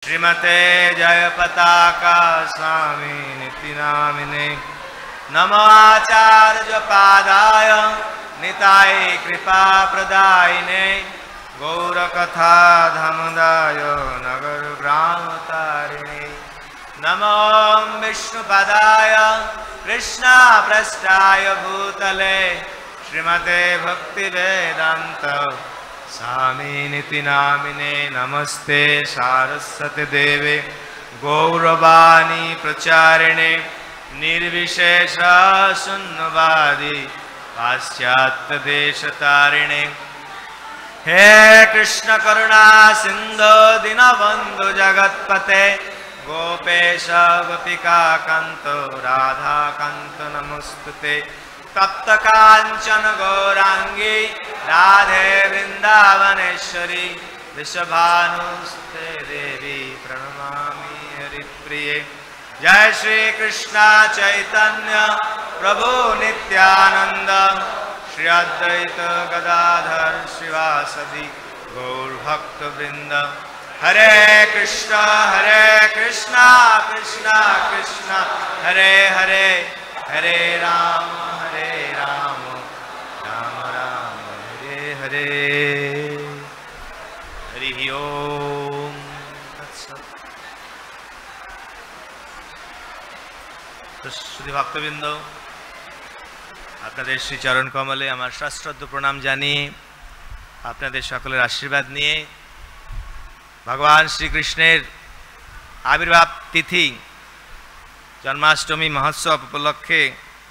श्रीमते जय पताका स्वामी निति नामिने नमो आचार्य पादाय निताय कृपा प्रदायिने गौरकथा धमदाय नगर ग्राम तारिणे नमो विष्णुपदाय कृष्णा पृष्ठाय भूतले श्रीमते भक्ति वेदांत स्वामी निति नामिने नमस्ते सारस्वती देवे गौरवाणी प्रचारिणे निर्विशेष शून्यवादी पाश्चात्य देश तारिणे हे कृष्ण करुणा सिंधु दीनबंधु जगत्पते गोपेश गोपिका कांत राधा कांत नमस्तुते तप्त कांचन गौरांगी राधे वृंदावनेश्वरी विश्वभानुसुते देवी प्रणमामि हरिप्रिये जय श्री कृष्ण चैतन्य प्रभु नित्यानंद श्री अद्वैत गदाधर श्रीवासदि गौर भक्त वृंद हरे कृष्णा कृष्णा कृष्णा हरे हरे हरे राम राम राम हरे हरे हरि ओम। श्री भक्तबिंद আপনাদের শ্রী চরণ কমলে আমার সশ্রদ্ধ প্রণাম জানিয়ে আপনাদের সকলের আশীর্বাদ নিয়ে ভগবান শ্রীকৃষ্ণের আবির্ভাব তিথি জন্মাষ্টমী মহোৎসব উপলক্ষে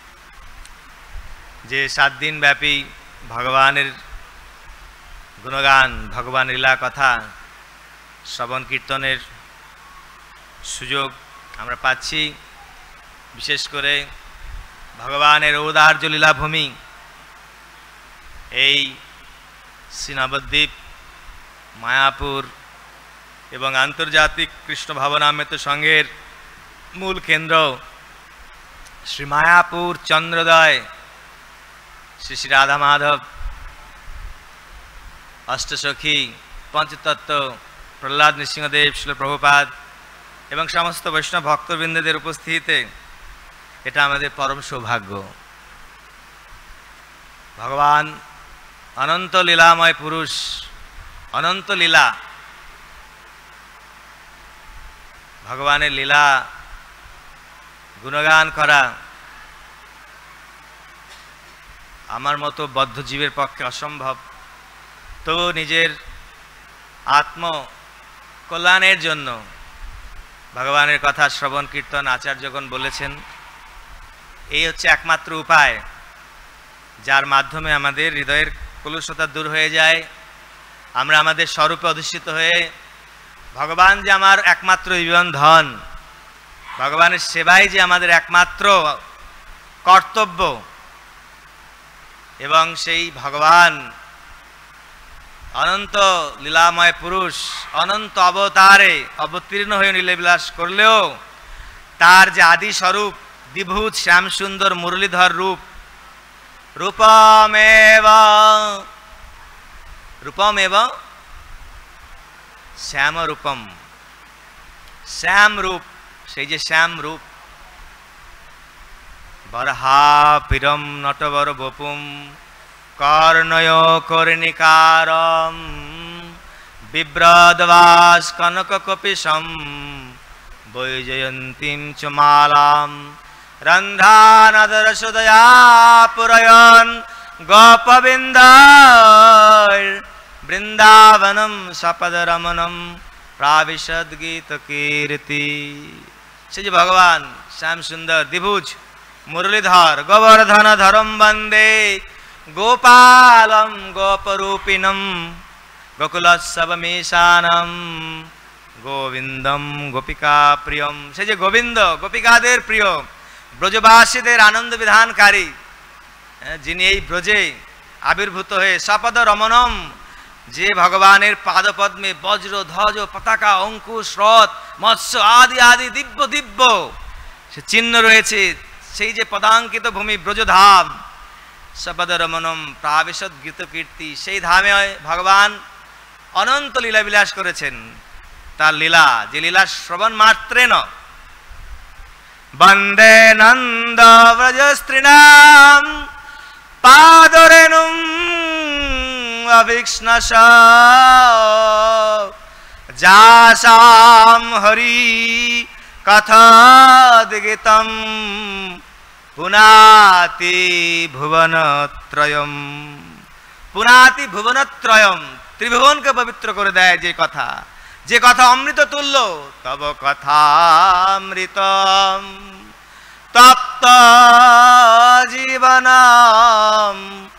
যে 7 দিন ব্যাপী ভগবানের গুণগান ভগবান লীলা কথা শ্রবণ কীর্তনের সুযোগ আমরা পাচ্ছি। বিশেষ করে ভগবানের ঔদার্য লীলাভূমি এই শ্রী নবদ্বীপ মায়াপুর এবং আন্তর্জাতিক কৃষ্ণ ভাবনামৃত সংঘের মূল কেন্দ্র শ্রী মায়াপুর চন্দ্রোদয় শ্রী শ্রী রাধা মাধব অষ্টসখী পঞ্চতত্ত্ব প্রহ্লাদ নৃসিংহদেব শিল প্রভুপাদ এবং সমস্ত বৈষ্ণব ভক্তবৃন্দদের উপস্থিতিতে এটা আমাদের পরম সৌভাগ্য। ভগবান অনন্ত লীলাময় পুরুষ, অনন্ত লীলা, ভগবানের লীলা গুণগান করা আমার মতো বদ্ধ জীবের পক্ষে অসম্ভব। তো নিজের আত্ম কল্যাণের জন্য ভগবানের কথা শ্রবণ কীর্তন আচার্যগণ বলেছেন এই হচ্ছে একমাত্র উপায় যার মাধ্যমে আমাদের হৃদয়ের কলুষতা দূর হয়ে যায়, আমরা আমাদের স্বরূপে অধিষ্ঠিত হয়ে ভগবান যে আমার একমাত্র জীবন ধন, ভগবানের সেবাই যে আমাদের একমাত্র কর্তব্য এবং সেই ভগবান অনন্ত লীলাময় পুরুষ অনন্ত অবতারে অবতীর্ণ হয়ে লীলাবিলাস করলেও তার যে আদি স্বরূপ দ্বিভূত শ্যাম সুন্দর মুরলীধর রূপ, রূপমেব শ্যাম রূপম, শ্যাম রূপ, সেই যে শ্যাম রূপ বরহা পিরম নটবর বপুম কর্ণয় কর্ণিকারম বিব্রদবাস কনক কপিশম বৈজয়ন্তীম চ মালাম রন্ধ্রানদরসদয়া পুরয়ন গোপবিন্দ বৃন্দাবনম সপদরমনম প্রাবিশদ গীত কীর্তি। সে যে ভগবান শ্যাম সুন্দর দ্বিভুজ মুরলীধর গোবর্ধন ধরম বন্দে গোপালম গোপরূপিণম গোকুলোৎসবমেশানম গোবিন্দম গোপিকা প্রিয়ম। সে যে গোবিন্দ গোপিকাদের প্রিয়, ব্রজবাসীদের আনন্দ বিধানকারী, যিনি এই ব্রজে আবির্ভূত হয়ে সপদ রমণম, যে ভগবানের পাদপদ্মে বজ্র ধ্বজ পতাকা অঙ্কুশ রথ মৎস্য আদি আদি দিব্য দিব্য সে চিহ্ন রয়েছে, সেই যে পদাঙ্কিত ভূমি ব্রজধাম সপদ রমণম প্রাবিশদ গীত কীর্তি, সেই ধামে ভগবান অনন্ত লীলা বিলাস করেছেন। তার লীলা, যে লীলা শ্রবণ মাত্রেন বন্দে নন্দ ব্রজ স্ত্রীণাম পাদরেণুম অভিক্ষ্ণশ যাসাম হরি কথাদিগিতম পুনাতি ভুবনত্রয়ম। পুনাতি ভুবনত্রয়ম, ত্রিভুবনকে পবিত্র করে দেয় যে কথা, যে কথা অমৃত তুল্য। তব কথামৃতম তপ্ত জীবনম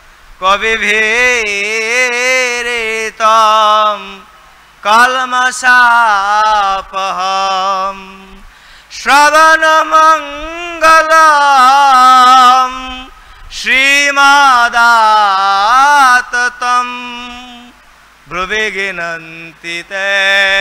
কবিভিরিতম কলমশাপহম শ্রবণ মঙ্গলম শ্রীমদাততম ব্রুবি গিনন্তি তে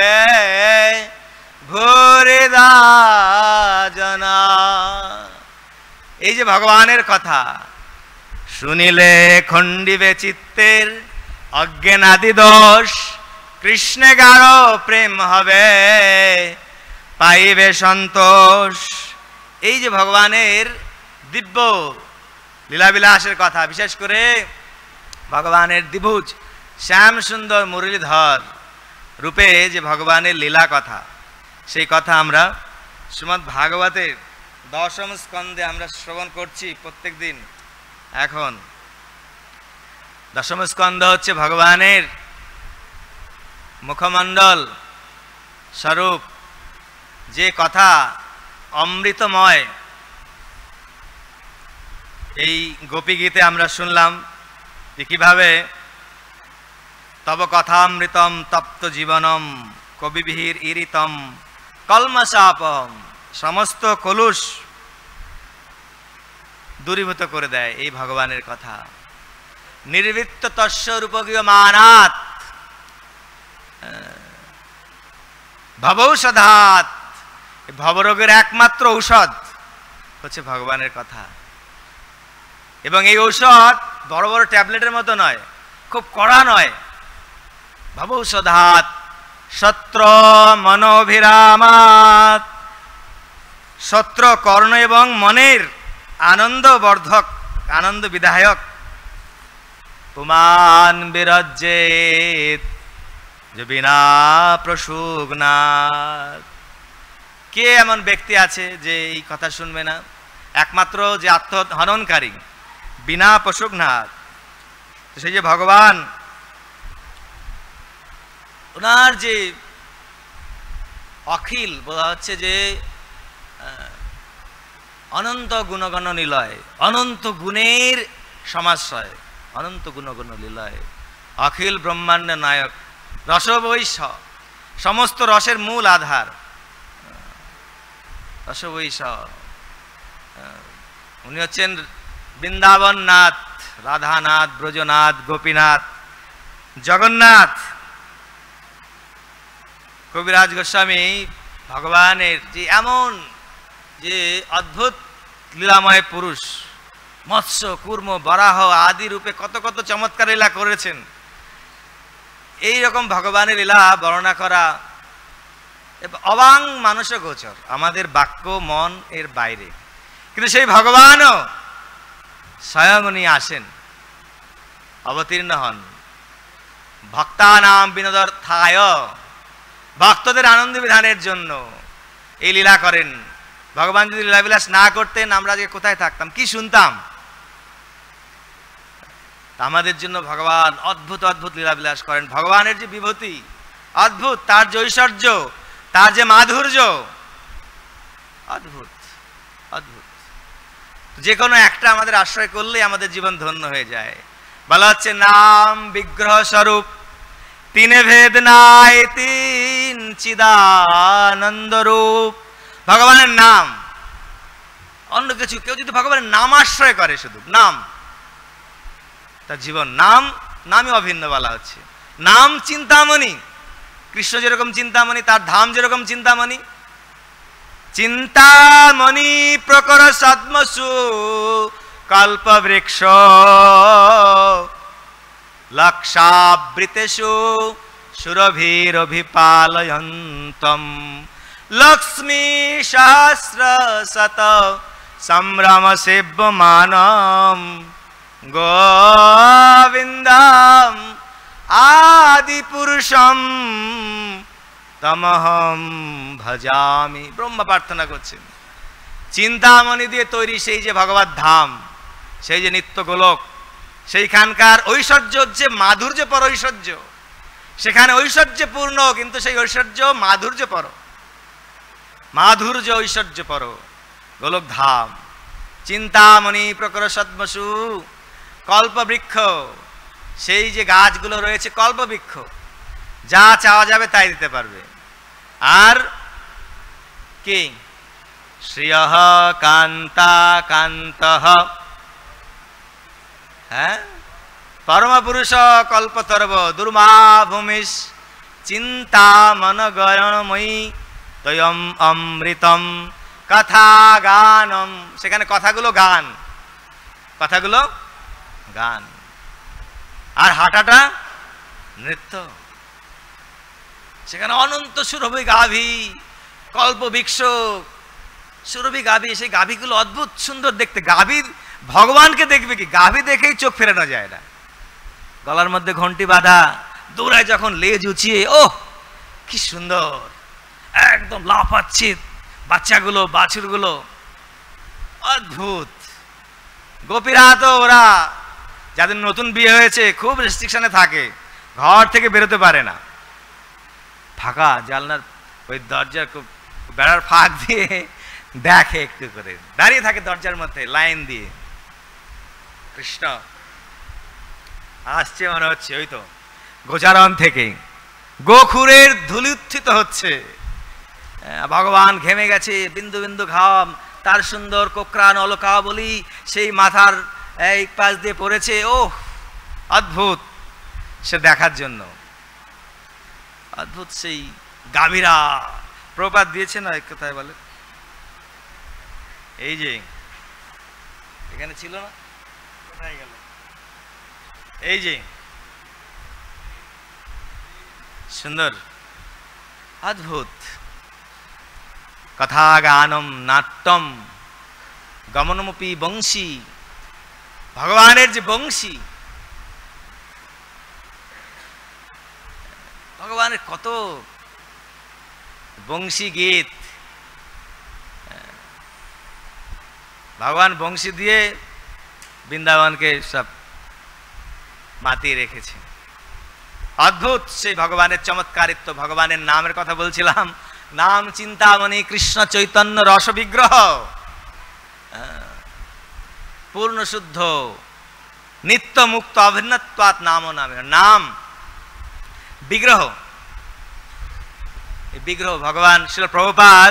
ভূরিদা জনা। এই যে ভগবানের কথা শুনিলে খণ্ডিবে চিত্তের অজ্ঞানাদি দোষ, কৃষ্ণে গাঢ় প্রেম হবে পাইবে সন্তোষ। এই যে ভগবানের দিব্য লীলাবিলাসের কথা, বিশেষ করে ভগবানের দ্বিভুজ শ্যাম সুন্দর মুরলীধর রূপে যে ভগবানের লীলা কথা, সেই কথা আমরা শ্রীমদ্ ভাগবতের 10ম স্কন্ধে আমরা শ্রবণ করছি প্রত্যেক দিন। এখন 10ম স্কন্ধ হচ্ছে ভগবানের মুখমণ্ডল স্বরূপ, যে কথা অমৃতময়। এই গোপী গীতে আমরা শুনলাম যে কিভাবে তব কথামৃতম তপ্ত জীবনম কবিভির ইরিতম কলমশাপম, সমস্ত কলুষ দূরীভূত করে দেয় এই ভগবানের কথা। নির্বৃত্ত তস্য রূপগীয় মানাত ভবৌষধাত, ভবরোগের একমাত্র ঔষধ হচ্ছে ভগবানের কথা। এবং এই ঔষধ বড় বড় ট্যাবলেটের মতো নয়, খুব কড়া নয়। ভবৌষধাত সত্র মনোভিরামাত, সত্র কর্ণ এবং মনের আনন্দবর্ধক, আনন্দ বিধায়ক। পুমান বিরজ্যেত যে বিনা প্রসূগ্নাথ। কে এমন ব্যক্তি আছে যে এই কথা শুনবে না? একমাত্র যে আত্মহননকারী, বিনা প্রসূগ্নাথ। সেই যে ভগবান, ওনার যে অখিল বলা হচ্ছে যে অনন্ত গুণগণ নিলয়, অনন্ত গুণের সমাশ্রয়, অনন্ত গুণগণ নিলয়, অখিল ব্রহ্মাণ্ড নায়ক, রসবৈশ, সমস্ত রসের মূল আধার, রসবৈশ। উনি হচ্ছেন বৃন্দাবন নাথ, রাধানাথ, ব্রজনাথ, গোপীনাথ, জগন্নাথ। কবিরাজ গোস্বামী ভগবানের যে এমন যে অদ্ভুত লীলাময় পুরুষ, মৎস্য কুর্ম বরাহ আদি রূপে কত কত চমৎকার লীলা করেছেন। এই রকম ভগবানের লীলা বর্ণনা করা অবাং মানুষ গোচর, আমাদের বাক্য মন এর বাইরে। কিন্তু সেই ভগবানও স্বয়ং উনি আসেন, অবতীর্ণ হন ভক্তানাম বিনোদার্থায়, ভক্তদের আনন্দ বিধানের জন্য এই লীলা করেন। ভগবান যদি লীলাবিলাস না করতেন আমরা আজকে কোথায় থাকতাম, কি শুনতাম? আমাদের জন্য ভগবান অদ্ভুত অদ্ভুত লীলাবিলাস করেন। ভগবানের যে বিভূতি অদ্ভুত, তার যে ঐশ্বর্য, তার যে মাধুর্য অদ্ভুত অদ্ভুত। যে কোনো একটা আমাদের আশ্রয় করলেই আমাদের জীবন ধন্য হয়ে যায়। বলা হচ্ছে নাম বিগ্রহ স্বরূপ, তিনে ভেদ নাই তিন চিদানন্দ রূপ। ভগবানের নাম, অন্য কিছু কেউ যদি ভগবানের নাম আশ্রয় করে, শুধু নাম, তার জীবন নাম, নামই অভিন্ন বলা হচ্ছে। নাম চিন্তামণি, কৃষ্ণ যেরকম চিন্তামণি, তার ধাম যেরকম চিন্তামণি। চিন্তামণি প্রকর সদ্মসু কল্পবৃক্ষ লক্ষাবৃতেষু সুরভিরভিপালয়ন্তম লক্ষ্মী সহস্র শত সম্ভ্রম সেব্যমানম গোবিন্দম আদি পুরুষম তমহম ভজামি। ব্রহ্মা প্রার্থনা করছেন, চিন্তামণি দিয়ে তৈরি সেই যে ভগবত ধাম, সেই যে নিত্য গোলক, সেইখানকার ঐশ্বর্য হচ্ছে মাধুর্যপর ঐশ্বর্য। সেখানে ঐশ্বর্যপূর্ণ, কিন্তু সেই ঐশ্বর্য মাধুর্যপর, মাধুর্য ঐশ্বর্যপর গোলক ধাম। চিন্তামণি প্রকর সদ্মসু কল্পবৃক্ষ, সেই যে গাছগুলো রয়েছে কল্পবৃক্ষ, যা চাওয়া যাবে তাই দিতে পারবে। আর কি শ্রিয়ঃ কান্তা কান্তঃ, হ্যাঁ, পরমপুরুষ কল্পতরব দুর্মা ভূমিস চিন্তা মনগয়ণময়ী তয়ম অমৃতম কথা গানম। সেখানে কথাগুলো গান, কথাগুলো গান, আর হাঁটাটা নৃত্য। সেখানে অনন্ত সুরভি গাভী, কল্পবৃক্ষ, সুরভি গাভী, সেই গাভীগুলো অদ্ভুত সুন্দর দেখতে। গাভীর ভগবানকে দেখবে কি, গাভী দেখেই চোখ ফেরানো যায় না। গলার মধ্যে ঘন্টি বাঁধা, দৌড়ায় যখন লেজ উঁচিয়ে, ওহ কি সুন্দর, একদম লাফাচ্ছে বাচ্চাগুলো, বাছুরগুলো, অদ্ভুত। গোপীরা তো ওরা যাদের নতুন বিয়ে হয়েছে খুব রেস্ট্রিকশনে থাকে, ঘর থেকে বেরোতে পারে না। ফাঁকা জানলার ওই দরজার বেড়ার ফাঁক দিয়ে দেখে, একটু করে দাঁড়িয়ে থাকে দরজার মধ্যে লাইন দিয়ে। কৃষ্ণ আসছে মনে হচ্ছে, ওই তো গোচারণ থেকে গোখুরের ধুলি উত্থিত হচ্ছে। ভগবান ঘেমে গেছে, বিন্দু বিন্দু ঘাম, তার সুন্দর কোকড়া নলকাবলি সেই মাথার এই পাশ দিয়ে পড়েছে। ওহ অদ্ভুত, সে দেখার জন্য অদ্ভুত। সেই গাভীরা প্রপাত দিয়েছে না, এক কথায় বলে, এই যে এখানে ছিল না, কোথায় গেল, এই যে সুন্দর অদ্ভুত। কথা গানম নাট্যম গমনমপি বংশী, ভগবানের যে বংশী, ভগবানের কত বংশী গীত। ভগবান বংশী দিয়ে বৃন্দাবনকে সব মাতিয়ে রেখেছে। অদ্ভুত সেই ভগবানের চমৎকারিত্ব। ভগবানের নামের কথা বলছিলাম, নাম চিন্তামণি কৃষ্ণ চৈতন্য রস বিগ্রহ, পূর্ণ শুদ্ধ নিত্য মুক্ত অভিন্নত্বাৎ নাম নামে। নাম বিগ্রহ, এই বিগ্রহ ভগবান শিল প্রভুপাদ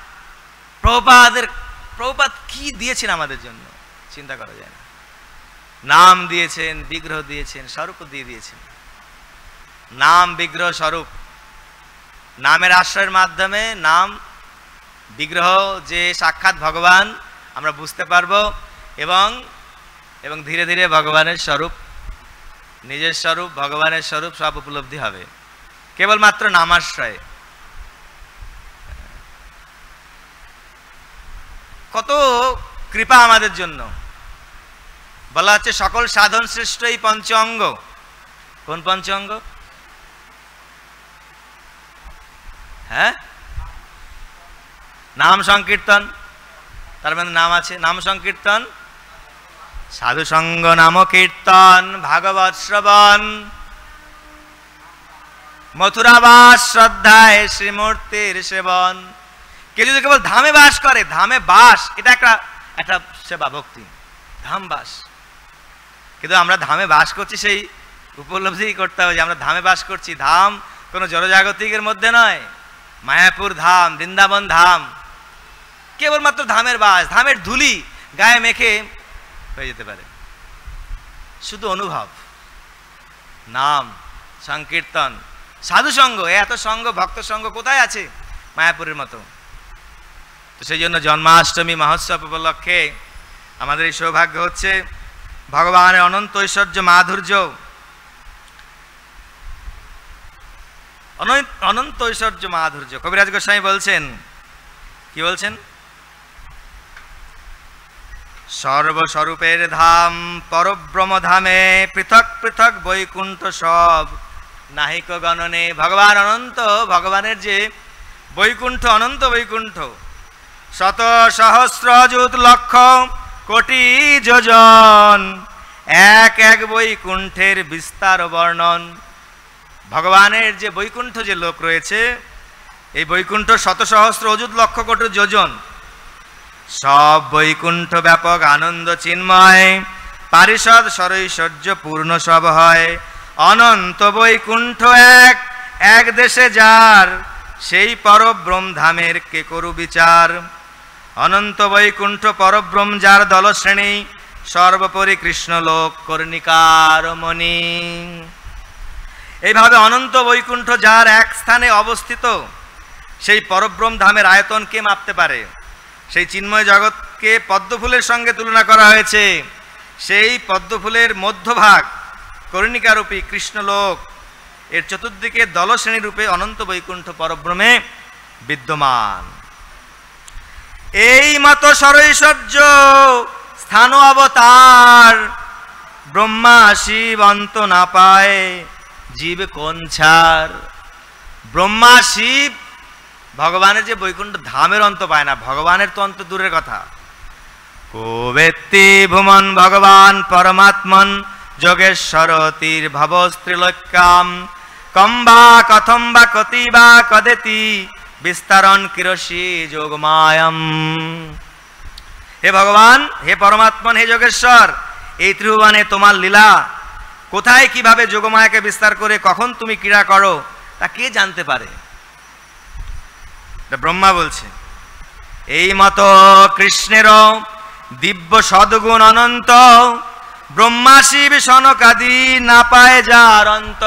কি দিয়েছেন আমাদের জন্য চিন্তা করা যায় না। নাম দিয়েছেন, বিগ্রহ দিয়েছেন, স্বরূপ দিয়ে দিয়েছেন। নাম বিগ্রহ স্বরূপ, নামের আশ্রয়ের মাধ্যমে নাম বিগ্রহ যে সাক্ষাৎ ভগবান আমরা বুঝতে পারবো, এবং এবং ধীরে ধীরে ভগবানের স্বরূপ, নিজের স্বরূপ, ভগবানের স্বরূপ সব উপলব্ধি হবে কেবলমাত্র নামাশ্রয়ে। কত কৃপা আমাদের জন্য। বলা হচ্ছে সকল সাধন শ্রেষ্ঠ এই পঞ্চ অঙ্গ। কোন পঞ্চ অঙ্গ? হ্যাঁ, নাম সংকীর্তন, তার মানে নাম আছে, নাম সংকীর্তন, সাধু সঙ্গ, নাম কীর্তন, ভাগবত শ্রবণ, মথুরাবাস, শ্রদ্ধায় শ্রীমূর্তির সেবন। কেউ যদি কেবল ধামে বাস করে, ধামে বাস এটা একটা সেবা ভক্তি, ধাম বাস। কিন্তু আমরা ধামে বাস করছি সেই উপলব্ধি করতে হবে যে আমরা ধামে বাস করছি। ধাম কোনো জড়জাগতিকের মধ্যে নয়, মায়াপুর ধাম, বৃন্দাবন ধাম, কেবলমাত্র ধামের বাস। ধামের ধুলি গায়ে মেখে হয়ে যেতে পারে, শুধু অনুভব। নাম সংকীর্তন, সাধু সঙ্গ, এত সঙ্গ, ভক্ত সঙ্গ কোথায় আছে মায়াপুরের মতো? তো সেই জন্য জন্মাষ্টমী মহোৎসব উপলক্ষে আমাদের এই সৌভাগ্য হচ্ছে ভগবানের অনন্ত ঐশ্বর্য মাধুর্য অনন্ত ঐশ্বর্য মাধুর্য। কবিরাজ গোস্বামী বলছেন, কি বলছেন? সর্বস্বরূপের ধাম পরব্রহ্ম ধামে, পৃথক পৃথক বৈকুণ্ঠ সব নাহিক গণনে। ভগবান অনন্ত, ভগবানের যে বৈকুণ্ঠ, অনন্ত বৈকুণ্ঠ, শত সহস্র যুত লক্ষ কোটি যোজন, এক এক বৈকুণ্ঠের বিস্তার বর্ণন। ভগবানের যে বৈকুণ্ঠ যে লোক রয়েছে, এই বৈকুণ্ঠ শত সহস্র অযুত লক্ষ কোটি যোজন, সব বৈকুণ্ঠ ব্যাপক আনন্দ চিন্ময়, পারিষদ সরৈশ্বর্য পূর্ণ সব হয়। অনন্ত বৈকুণ্ঠ এক এক দেশে যার, সেই পরব্রহ্ম ধামের কে করু বিচার। অনন্ত বৈকুণ্ঠ পরব্রহ্ম যার দলশ্রেণী, সর্বোপরি কৃষ্ণ লোক কর্ণিকার মণি। এইভাবে অনন্ত বৈকুণ্ঠ যার এক স্থানে অবস্থিত, সেই পরব্রহ্ম ধামের আয়তন কে মাপতে পারে? সেই চিন্ময় জগৎকে পদ্মফুলের সঙ্গে তুলনা করা হয়েছে। সেই পদ্মফুলের মধ্যভাগ কর্ণিকারূপী কৃষ্ণলোক, এর চতুর্দিকে দলশ্রেণী রূপে অনন্ত বৈকুণ্ঠ পরব্রহ্মে বিদ্যমান। এই মত সরৈশ্বর্য স্থান অবতার, ব্রহ্মা শিব অন্ত না পায় জীব কোন ছাড়। ব্রহ্মা শিব ভগবানের যে বৈকুণ্ঠ ধামের অন্ত পায় না, ভগবানের তো অন্ত দূরের কথা। কোবেত্তি ভুমন ভগবান পরমাত্মন, যোগেশ্বর তীর ভবস্ত্রীলোক্যাম, কম বা কথম বা কতি বা কদেতি, বিস্তারণ কিরসি যোগমায়ম। হে ভগবান, হে পরমাত্মন, হে যোগেশ্বর, এই ত্রিভুবনে তোমার লীলা কোথায় কিভাবে যোগমায়াকে বিস্তার করে কখন তুমি ক্রীড়া করো, তা কে জানতে পারে? ব্রহ্মা বলছে, এই মতো কৃষ্ণের দিব্য সদ্গুণ অনন্ত, ব্রহ্মা শিব সনকাদি না পায় যার অন্ত।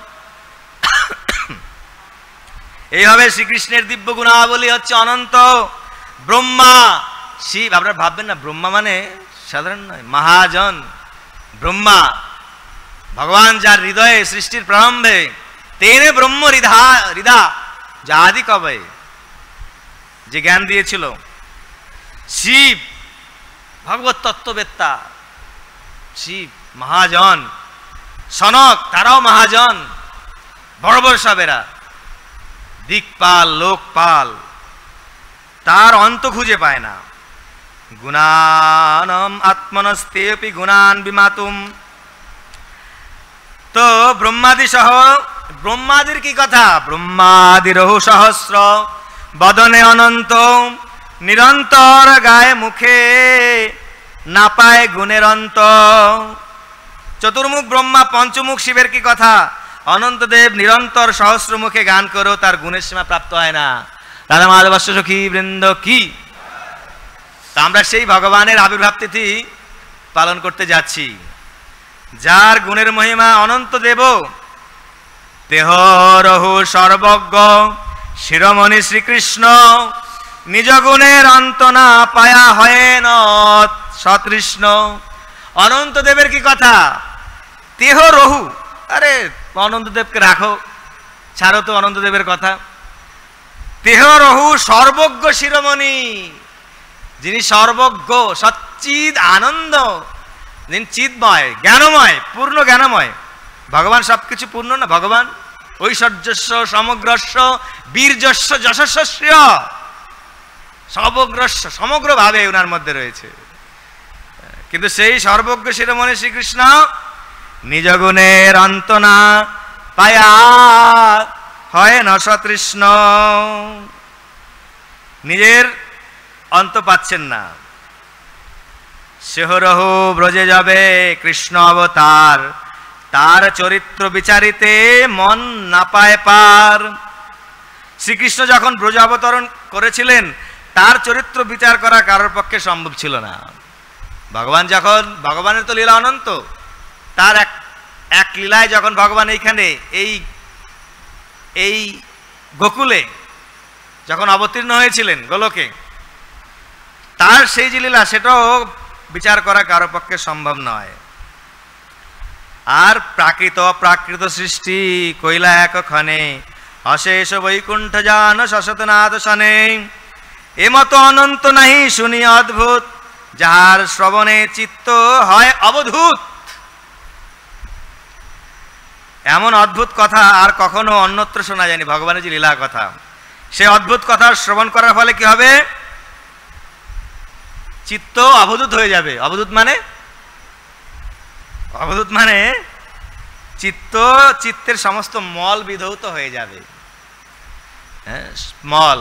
এইভাবে শ্রীকৃষ্ণের দিব্য গুণাবলী হচ্ছে অনন্ত। ব্রহ্মা শিব, আপনারা ভাববেন না ব্রহ্মা মানে সাধারণ নয়, মহাজন ব্রহ্মা। ভগবান যার হৃদয়ে সৃষ্টির প্রারম্ভে তেনে ব্রহ্ম হৃদা যাদি কবে যে জ্ঞান দিয়েছিল। শিব ভগবত তত্ত্ববেত্তা, শিব মহাজন। সনক তারাও মহাজন, বড় বড় সবেরা, দিকপাল লোকপাল, তার অন্ত খুঁজে পায় না। গুণানম আত্মনস্তেপি গুণান বিমাতুম। তো ব্রহ্মাদি সহ, ব্রহ্মাদির কি কথা? ব্রহ্মাদিরহু সহস্র বদনে অনন্ত, নিরন্তর গায়ে মুখে না পায় গুণের অন্ত। চতুর্মুখ ব্রহ্মা, পঞ্চমুখ শিবের কি কথা? অনন্তদেব নিরন্তর সহস্র মুখে গান করেও তার গুণের সীমা প্রাপ্ত হয় না। রাধা মাধব সখী বৃন্দ কি। তা আমরা সেই ভগবানের আবির্ভাব তিথি পালন করতে যাচ্ছি, যার গুণের মহিমা অনন্ত দেব। দেহ রহু সর্বজ্ঞ শিরোমণি শ্রীকৃষ্ণ, নিজ গুণের অন্ত না পায়া হয় নত সতৃষ্ণ। অনন্ত দেবের কি কথা? দেহ রহু, আরে অনন্তদেবকে রাখো, ছাড়ো তো অনন্তদেবের কথা। দেহ রহু সর্বজ্ঞ শিরোমণি, যিনি সর্বজ্ঞ, সচ্চিদ আনন্দ, যিনি চিৎময় জ্ঞানময়, পূর্ণ জ্ঞানময়। ভগবান সবকিছু পূর্ণ না? ভগবান ঐশ্বর্যস্য সমগ্রস্য বীর্যস্য যশস্য, সমগ্রস্য সমগ্রভাবে ওনার মধ্যে রয়েছে। কিন্তু সেই সর্বজ্ঞ শিরোমণি শ্রীকৃষ্ণ নিজ গুণের অন্ত না পায়া হয় না সতৃষ্ণ, নিজের অন্ত পাচ্ছেন না। সেহরহু ব্রজে যাবে কৃষ্ণ অবতার, তার চরিত্র বিচারিতে মন না পায় পার। শ্রীকৃষ্ণ যখন ব্রজ অবতরণ করেছিলেন, তার চরিত্র বিচার করা কারোর পক্ষে সম্ভব ছিল না। ভগবান যখন, ভগবানের তো লীলা অনন্ত, তার এক লীলায় যখন ভগবান এইখানে এই গোকুলে যখন অবতীর্ণ হয়েছিলেন গোলকে, তার সেই যে লীলা, সেটাও বিচার করা কারো পক্ষে সম্ভব নয়। আর প্রাকৃত সৃষ্টি কইলা একক্ষণে, অশেষ বৈকুণ্ঠ জান শশতনাথ শনে, এমত অনন্ত নাহি শুনি অদ্ভুত, যাহার শ্রবণে চিত্ত হয় অবধূত। এমন অদ্ভুত কথা আর কখনো অন্যত্র শোনা যায়নি, ভগবানের যে লীলা কথা। সে অদ্ভুত কথা শ্রবণ করার ফলে কি হবে? চিত্ত অবধূত হয়ে যাবে। অবধূত মানে চিত্তের সমস্ত মল বিধৌত হয়ে যাবে। মল।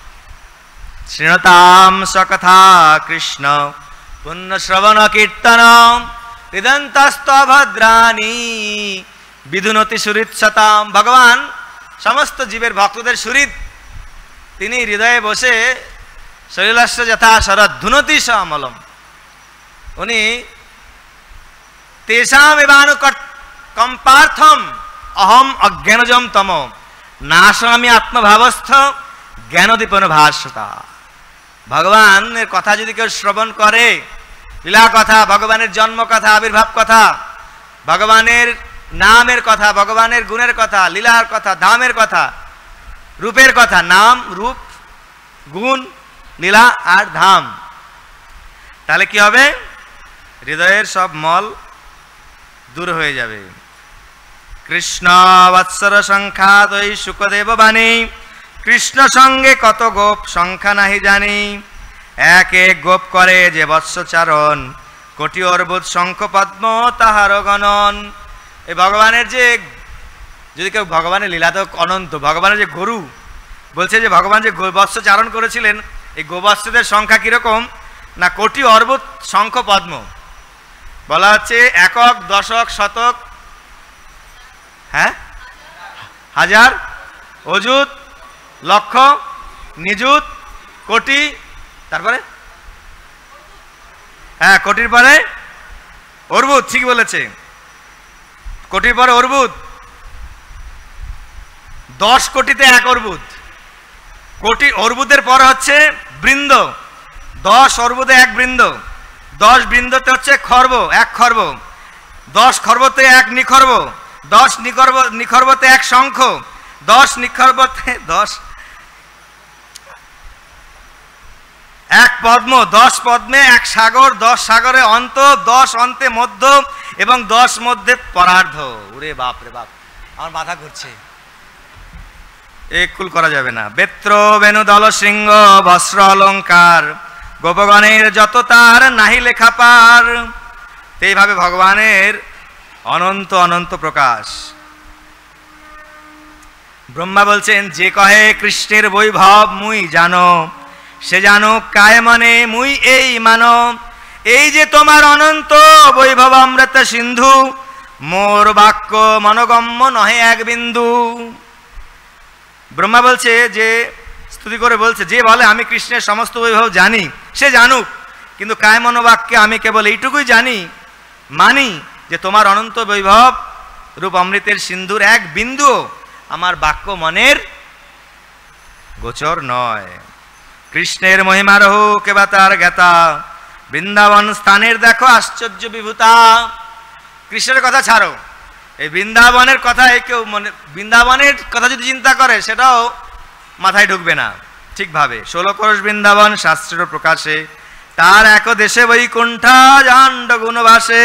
শৃণতাম সকথা কৃষ্ণ পুণ্য শ্রবণ কীর্তন, হৃদন্তস্ত ভদ্রাণী বিধুনতি সুহৃৎসতাম। ভগবান সমস্ত জীবের ভক্তদের সুহৃদ, তিনি হৃদয়ে বসে শৈলাস্য যথা শরৎ ধুনতি স অমলম। উনি তেষাম এবানুকম্পার্থম অহম অজ্ঞানজম তম নাশামি আত্মভাবস্থ জ্ঞানদীপন ভাস্বতা। ভগবানের কথা যদি কেউ শ্রবণ করে, লীলা কথা, ভগবানের জন্ম কথা, আবির্ভাব কথা, ভগবানের নামের কথা, ভগবানের গুণের কথা, লীলার কথা, ধামের কথা, রূপের কথা, নাম, রূপ, গুণ, লীলা আর ধাম, তাহলে কি হবে? হৃদয়ের সব মল দূর হয়ে যাবে। কৃষ্ণ বৎসর সংখ্যাত ওই শুকদেব বাণী, কৃষ্ণ সঙ্গে কত গোপ সংখ্যা নাহি জানি, এক এক গোপ করে যে বৎসচারণ, কোটি অর্বুদ শঙ্খ পদ্ম তাহার গণন। এই ভগবানের যে, যদি কেউ ভগবানের লীলা তো অনন্ত, ভগবানের যে গরু বলছে যে ভগবান যে গোবৎস চারণ করেছিলেন, এই গোবৎসদের সংখ্যা কিরকম না কোটি অর্বুদ শঙ্খ পদ্ম। বলা হচ্ছে একক, দশক, শতক, হাজার, অযুত, লক্ষ, নিযুত, কোটি, তারপরে কোটির পরে অর্বুদ। ঠিক বলেছে, কোটির পরে অর্বুদ। 10 কোটিতে 1 অর্বুদ। কোটি অর্বুদের পর হচ্ছে বৃন্দ, 10 অর্বুদে 1 বৃন্দ, 10 বৃন্দতে হচ্ছে খর্ব, 1 খর্ব, 10 খর্বতে 1 নিখর্ব, 10 নিখর্বতে 1 শঙ্খ, 10 নিখর্বতে 1 পদ্ম, 10 পদ্মে 1 সাগর, 10 সাগরে অন্ত, 10 অন্তে মধ্য এবং 10 মধ্যে পরার্ধ। ওরে বাপ রে বাপ, আমার মাথা ঘুরছে, একুল করা যাবে না। বেত্র বেনু দল সিংহ বস্ত্র অলঙ্কার, গোপগণের যত তার নাহি লেখা পার। এইভাবে ভগবানের অনন্ত অনন্ত প্রকাশ। ব্রহ্মা বলছেন, যে কহে কৃষ্ণের বৈভব মুই জানো, সে জানো কায় মনে মুই এই মানো। এই যে তোমার অনন্ত বৈভব অমৃত সিন্ধু, মোর বাক্য মনোগম্য নহে 1 বিন্দু। ব্রহ্মা বলছে, যে স্তুতি করে বলছে, যে বলে আমি কৃষ্ণের সমস্ত বৈভব জানি, সে জানুক, কিন্তু কায় মনোবাক্যে আমি কেবল এইটুকুই জানি, মানি যে তোমার অনন্ত বৈভব রূপ অমৃতের সিন্ধুর 1 বিন্দু আমার বাক্য মনের গোচর নয়। কৃষ্ণের মহিমা রহু কেবা তার জ্ঞাতা, বৃন্দাবন স্থানের দেখো আশ্চর্য বিভূতা। কৃষ্ণের কথা ছাড়ো, এই বৃন্দাবনের কথা কেউ বৃন্দাবনের কথা যদি চিন্তা করে সেটাও মাথায় ঢুকবে না ঠিকভাবে। 16 কোষ বৃন্দাবন শাস্ত্রের প্রকাশে, তার এক দেশে বৈকুণ্ঠা জান্ড গুণবাসে।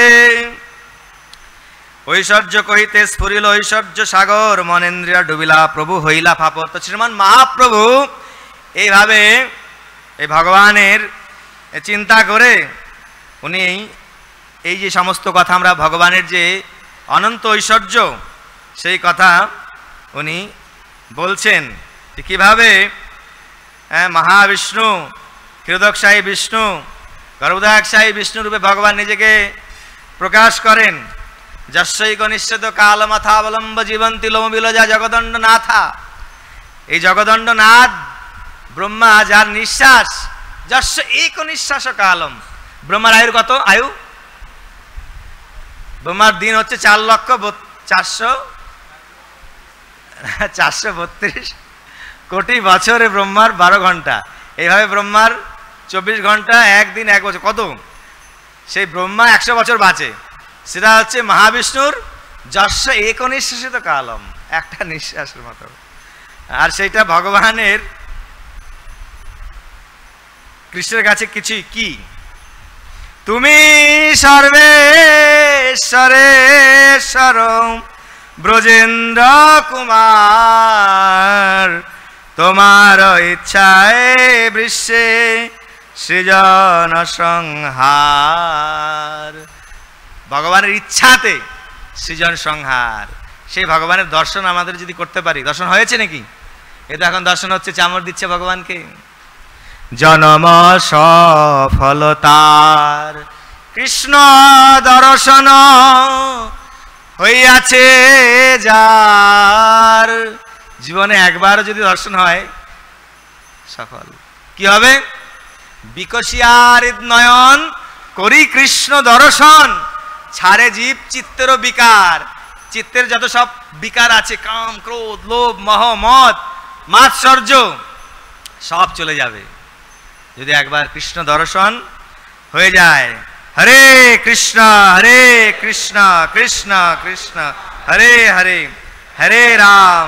ঐশ্বর্য কহিতে স্ফুরিল ঐশ্বর্য সাগর, মনেন্দ্রিয়া ডুবিলা প্রভু হইলা ফাপর। তো শ্রীমান মহাপ্রভু এইভাবে এই ভগবানের চিন্তা করে উনি এই যে সমস্ত কথা আমরা ভগবানের যে অনন্ত ঐশ্বর্য সেই কথা উনি বলছেন যে কীভাবে মহাবিষ্ণু, ক্ষীরোদকশায়ী বিষ্ণু, গর্ভোদকশায়ী বিষ্ণু রূপে ভগবান নিজেকে প্রকাশ করেন। যস্যৈক নিঃসেদ কালমাথাবলম্ব জীবন্তী লোমবিলজা জগদণ্ড নাথা। এই জগদণ্ড নাথ ব্রহ্মা, যার নিঃশ্বাস, যস্য এক নিঃশ্বাস কালম। ব্রহ্মার আয়ুর কত? আয়ু ব্রহ্মার দিন হচ্ছে 4,432 কোটি বছরে ব্রহ্মার 12 ঘন্টা। এইভাবে ব্রহ্মার 24 ঘন্টা, 1 দিন 1 বছর। কত? সেই ব্রহ্মা 100 বছর বাঁচে। সেটা হচ্ছে মহাবিষ্ণুর যস্য এক নিঃশ্বাসিত কালম, একটা নিঃশ্বাসের মতো। আর সেইটা ভগবানের কৃষ্ণের কাছে কিছুই কি, তুমি সর্বেশ্বরেশ্বর ব্রজেন্দ্র কুমার, তোমার ইচ্ছায় বিশ্বে সৃজন সংহার। ভগবানের ইচ্ছাতে সৃজন সংহার, সেই ভগবানের দর্শন আমাদের যদি করতে পারি। দর্শন হয়েছে নাকি? এ তো এখন দর্শন হচ্ছে, চামড় দিচ্ছে ভগবানকে। জনম সফলতার কৃষ্ণ দর্শন হইয়াছে যার, জীবনে একবার যদি দর্শন হয় সফল। কি হবে? বিকশিয়ার নয়ন করি কৃষ্ণ দর্শন, ছাড়ে জীব চিত্তের বিকার। চিত্তের যত সব বিকার আছে, কাম ক্রোধ লোভ মোহ মদ মাৎসর্য, সব চলে যাবে যদি একবার কৃষ্ণ দর্শন হয়ে যায়। হরে কৃষ্ণ কৃষ্ণ কৃষ্ণ হরে হরে, হরে রাম।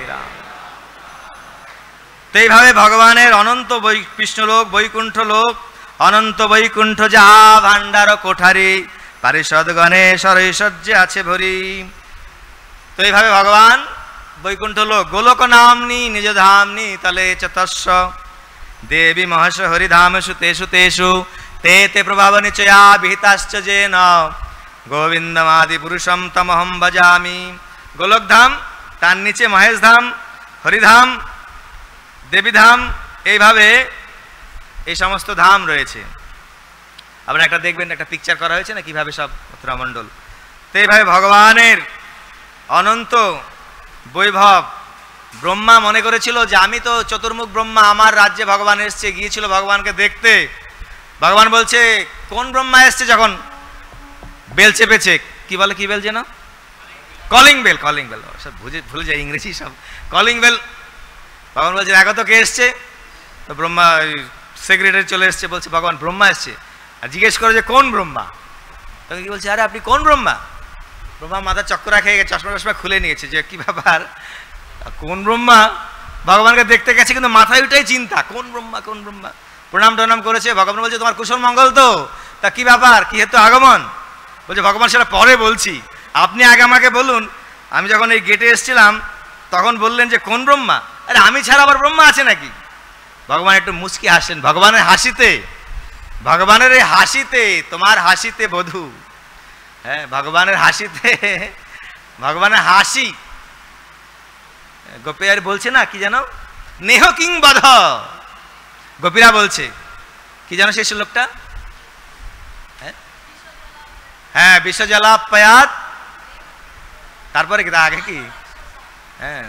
তো এইভাবে ভগবানের অনন্ত কৃষ্ণলোক বৈকুণ্ঠ লোক, অনন্ত বৈকুণ্ঠ যাহা ভাণ্ডার কোঠারি, পারিষদ গণেশ ঐশ্বর্যে আছে ভরি। তো এইভাবে ভগবান বৈকুণ্ঠ লোক, গোলক নামনি নিজ ধামনি তলে চতস্ব, দেবী মহস হরিধামেষু তেষু তেষু তে তে প্রভাব নিচয়া বিহিতাশ্চ যেন, গোবিন্দমাদি পুরুষম তমহম ভজামি। গোলকধাম, তার নিচে মহেশ ধাম, হরিধাম, দেবীধাম, এইভাবে এই সমস্ত ধাম রয়েছে। আপনারা একটা দেখবেন, একটা পিকচার করা হয়েছে না কিভাবে সব মথুরামণ্ডল। তো এইভাবে ভগবানের অনন্ত বৈভব। ব্রহ্মা মনে করেছিল যে আমি তো চতুর্মুখ ব্রহ্মা, আমার রাজ্যে ভগবান এসছে, গিয়েছিল ভগবানকে দেখতে। ভগবান বলছে কোন ব্রহ্মা এসছে, যখন বেল চেপেছে, কি বলে, কি বেল যেন, কলিং বেল, কলিং বেল, সব ভুলে যায় ইংরেজি সব, কলিং বেল। ভগবান বলছে দেখো তো কে এসছে। তো ব্রহ্মা সেক্রেটারি চলে এসছে, বলছে ভগবান ব্রহ্মা এসছে। আর জিজ্ঞেস করে যে কোন ব্রহ্মা, তখন কি বলছে আরে আপনি কোন ব্রহ্মা। ব্রহ্মা মাথা চক্কর খেয়ে গেছে, চশমা টশমা খুলে নিয়েছে যে কি ব্যাপার, কোন ব্রহ্মা। ভগবানকে দেখতে গেছে কিন্তু মাথায় উঠেই চিন্তা, কোন ব্রহ্মা কোন ব্রহ্মা। প্রণাম টনাম করেছে, ভগবান বলছে তোমার কুশল মঙ্গল তো, তা কি ব্যাপার, কি হেতু আগমন। বলছে ভগবান সেটা পরে বলছি, আপনি আগে আমাকে বলুন। আমি যখন এই গেটে এসেছিলাম তখন বললেন যে কোন ব্রহ্মা। আরে আমি ছাড়া আবার ব্রহ্মা আছে নাকি। ভগবান একটু মুচকি হাসলেন, ভগবানের হাসিতে, ভগবানের এই হাসিতে, তোমার হাসিতে বধূ, হ্যাঁ ভগবানের হাসিতে, ভগবানের হাসি। গোপীরা বলছে না কি জানো, নেহ কিং বধ, গোপীরা বলছে কি জানো সেই শ্লোকটা, হ্যাঁ বিশ্বজলাপ্যায়াত, তারপরে কি আগে কি, হ্যাঁ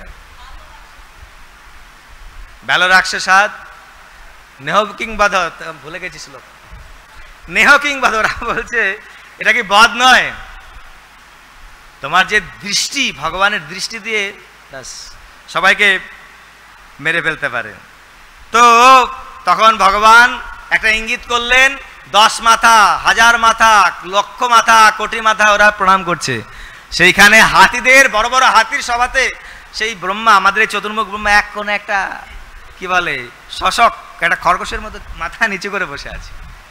বেল রাক্ষসাদ নেহ কিং বধ, ভুলে গেছি শ্লোক, নেহ কিং বধ। ওরা বলছে এটা কি বধ নয়, তোমার যে দৃষ্টি, ভগবানের দৃষ্টি দিয়ে সবাইকে মেরে ফেলতে পারে। তো তখন ভগবান একটা ইঙ্গিত করলেন, 10 মাথা, 1000 মাথা, লক্ষ মাথা, কোটি মাথা ওরা প্রণাম করছে। সেইখানে হাতিদের, বড় বড় হাতির সভাতে সেই ব্রহ্মা, আমাদের এই চতুর্মুখ ব্রহ্মা এক কোণে একটা কি বলে শশক, একটা খরগোশের মতো মাথা নিচু করে বসে আছে।